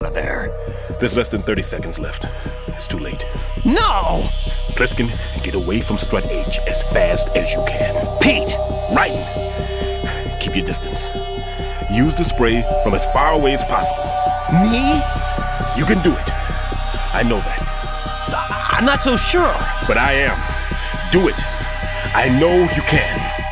there. There's less than 30 seconds left. It's too late. No! Pliskin, get away from Strut H as fast as you can. Pete! Raiden, keep your distance. Use the spray from as far away as possible. Me? You can do it. I know that. I'm not so sure. But I am. Do it. I know you can.